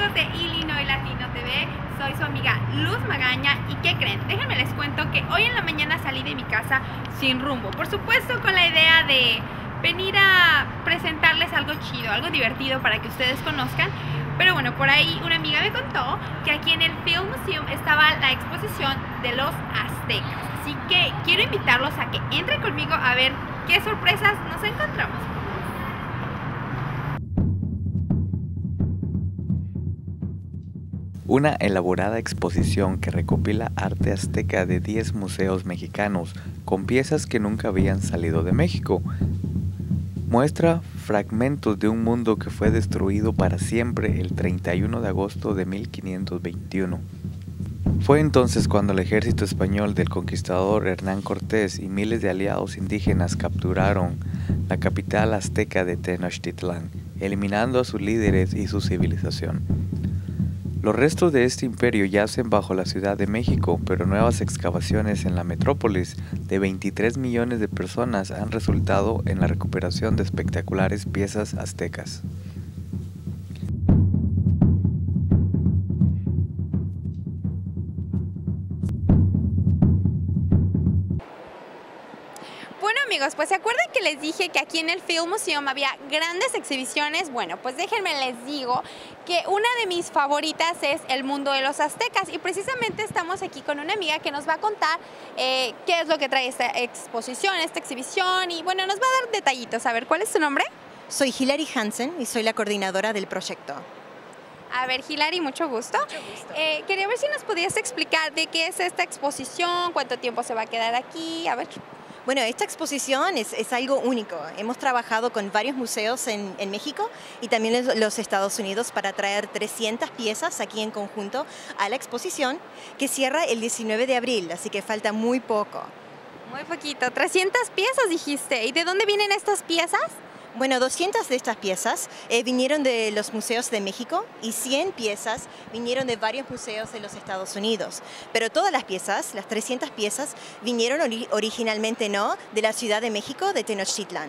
amigos de Illinois Latino TV, soy su amiga Luz Magaña. ¿Y qué creen? Déjenme les cuento que hoy en la mañana salí de mi casa sin rumbo. Por supuesto con la idea de venir a presentarles algo chido, algo divertido para que ustedes conozcan. Pero bueno, por ahí una amiga me contó que aquí en el Film Museum estaba la exposición de los aztecas. Así que quiero invitarlos a que entren conmigo a ver qué sorpresas nos encontramos. Una elaborada exposición que recopila arte azteca de 10 museos mexicanos con piezas que nunca habían salido de México. Muestra fragmentos de un mundo que fue destruido para siempre el 31 de agosto de 1521. Fue entonces cuando el ejército español del conquistador Hernán Cortés y miles de aliados indígenas capturaron la capital azteca de Tenochtitlán, eliminando a sus líderes y su civilización. Los restos de este imperio yacen bajo la Ciudad de México, pero nuevas excavaciones en la metrópolis de 23 millones de personas han resultado en la recuperación de espectaculares piezas aztecas. Bueno amigos, pues ¿se acuerdan que les dije que aquí en el Film Museum había grandes exhibiciones? Bueno, pues déjenme les digo que una de mis favoritas es el mundo de los aztecas y precisamente estamos aquí con una amiga que nos va a contar qué es lo que trae esta exposición, esta exhibición y bueno, nos va a dar detallitos. A ver, ¿cuál es tu nombre? Soy Hilary Hansen y soy la coordinadora del proyecto. A ver, Hilary, mucho gusto. Quería ver si nos podías explicar de qué es esta exposición, cuánto tiempo se va a quedar aquí, a ver. Bueno, esta exposición es algo único. Hemos trabajado con varios museos en México y también en los Estados Unidos para traer 300 piezas aquí en conjunto a la exposición que cierra el 19 de abril, así que falta muy poco. Muy poquito, 300 piezas dijiste. ¿Y de dónde vienen estas piezas? Bueno, 200 de estas piezas vinieron de los museos de México y 100 piezas vinieron de varios museos de los Estados Unidos. Pero todas las piezas, las 300 piezas, vinieron originalmente de la Ciudad de México, de Tenochtitlán.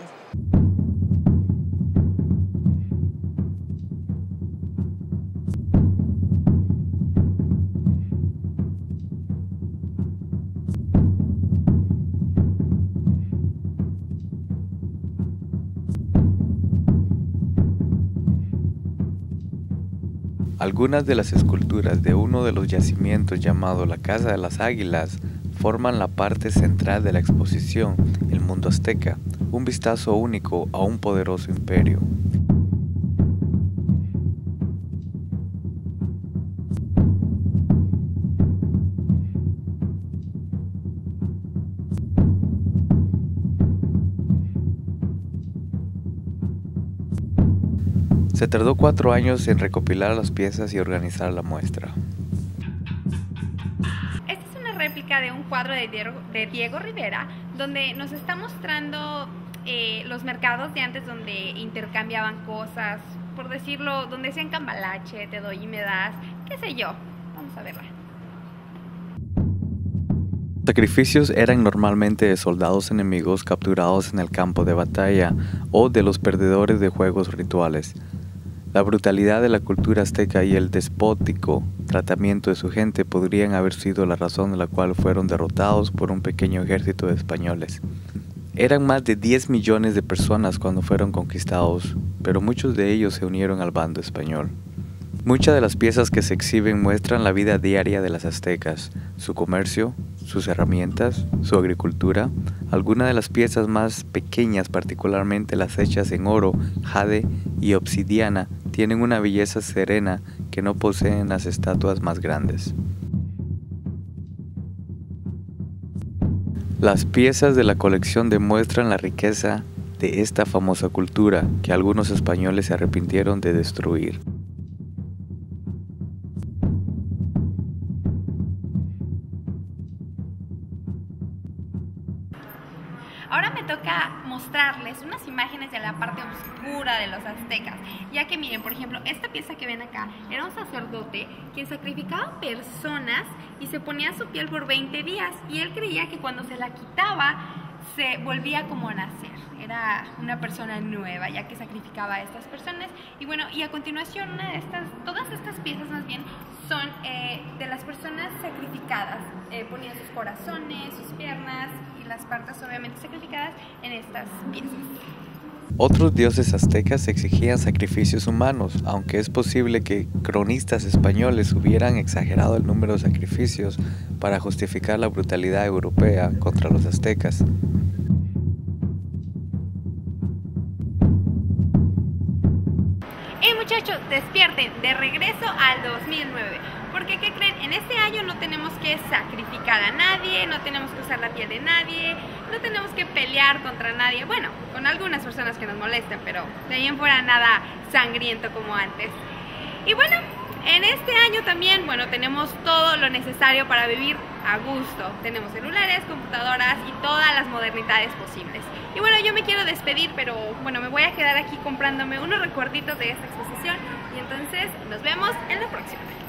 Algunas de las esculturas de uno de los yacimientos llamado la Casa de las Águilas forman la parte central de la exposición El Mundo Azteca, un vistazo único a un poderoso imperio. Se tardó 4 años en recopilar las piezas y organizar la muestra. Esta es una réplica de un cuadro de Diego Rivera, donde nos está mostrando los mercados de antes donde intercambiaban cosas, por decirlo, donde hacían cambalache, te doy y me das, qué sé yo. Vamos a verla. Los sacrificios eran normalmente de soldados enemigos capturados en el campo de batalla o de los perdedores de juegos rituales. La brutalidad de la cultura azteca y el despótico tratamiento de su gente podrían haber sido la razón de la cual fueron derrotados por un pequeño ejército de españoles. Eran más de 10 millones de personas cuando fueron conquistados, pero muchos de ellos se unieron al bando español. Muchas de las piezas que se exhiben muestran la vida diaria de las aztecas, su comercio, sus herramientas, su agricultura. Algunas de las piezas más pequeñas, particularmente las hechas en oro, jade y obsidiana, tienen una belleza serena que no poseen las estatuas más grandes. Las piezas de la colección demuestran la riqueza de esta famosa cultura que algunos españoles se arrepintieron de destruir. Ahora me toca mostrarles unas imágenes de la parte oscura de los aztecas, ya que miren, por ejemplo, esta pieza que ven acá era un sacerdote quien sacrificaba personas y se ponía su piel por 20 días y él creía que cuando se la quitaba se volvía como a nacer, era una persona nueva ya que sacrificaba a estas personas. Y bueno, y a continuación todas estas piezas más bien son de las personas sacrificadas. Ponían sus corazones, sus piernas y las partes obviamente sacrificadas en estas piezas. Otros dioses aztecas exigían sacrificios humanos, aunque es posible que cronistas españoles hubieran exagerado el número de sacrificios para justificar la brutalidad europea contra los aztecas. ¡Hey muchachos! Despierten, de regreso al 2009. Porque, ¿qué creen? En este año no tenemos que sacrificar a nadie, no tenemos que usar la piel de nadie, no tenemos que pelear contra nadie. Bueno, con algunas personas que nos molesten, pero de ahí en fuera nada sangriento como antes. Y bueno, en este año también, bueno, tenemos todo lo necesario para vivir a gusto. Tenemos celulares, computadoras y todas las modernidades posibles. Y bueno, yo me quiero despedir, pero bueno, me voy a quedar aquí comprándome unos recuerditos de esta exposición. Y entonces nos vemos en la próxima.